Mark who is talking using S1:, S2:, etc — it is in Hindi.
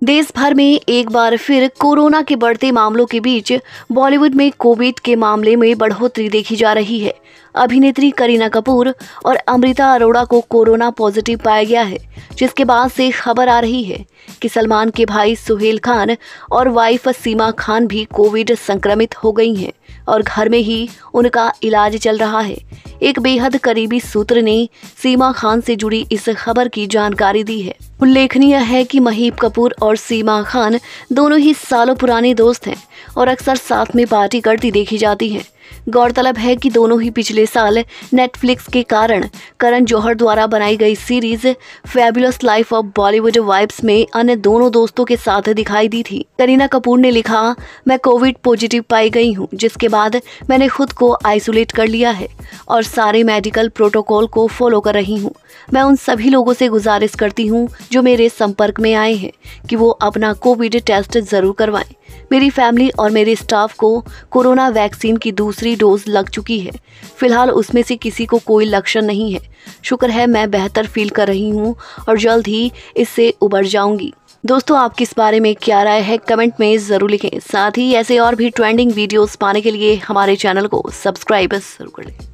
S1: देश भर में एक बार फिर कोरोना के बढ़ते मामलों के बीच बॉलीवुड में कोविड के मामले में बढ़ोतरी देखी जा रही है। अभिनेत्री करीना कपूर और अमृता अरोड़ा को कोरोना पॉजिटिव पाया गया है, जिसके बाद से खबर आ रही है कि सलमान के भाई सुहेल खान और वाइफ सीमा खान भी कोविड संक्रमित हो गई हैं और घर में ही उनका इलाज चल रहा है। एक बेहद करीबी सूत्र ने सीमा खान से जुड़ी इस खबर की जानकारी दी है। उल्लेखनीय है कि महीप कपूर और सीमा खान दोनों ही सालों पुराने दोस्त हैं और अक्सर साथ में पार्टी करती देखी जाती हैं। गौरतलब है कि दोनों ही पिछले साल नेटफ्लिक्स के कारण करण जौहर द्वारा बनाई गई series fabulous life of Bollywood wives में अन्य दोनों दोस्तों के साथ दिखाई दी थी। करीना कपूर ने लिखा, मैं कोविड पॉजिटिव पाई गई हूँ, जिसके बाद मैंने खुद को आइसोलेट कर लिया है और सारे मेडिकल प्रोटोकॉल को फॉलो कर रही हूँ। मैं उन सभी लोगों से गुजारिश करती हूँ जो मेरे संपर्क में आए हैं कि वो अपना कोविड टेस्ट जरूर करवाएं। मेरी फैमिली और मेरे स्टाफ को कोरोना वैक्सीन की दूसरी डोज लग चुकी है। फिलहाल उसमें से किसी को कोई लक्षण नहीं है। शुक्र है मैं बेहतर फील कर रही हूँ और जल्द ही इससे उबर जाऊंगी। दोस्तों, आपकी इस बारे में क्या राय है, कमेंट में ज़रूर लिखें। साथ ही ऐसे और भी ट्रेंडिंग वीडियोस पाने के लिए हमारे चैनल को सब्सक्राइब जरूर कर लें।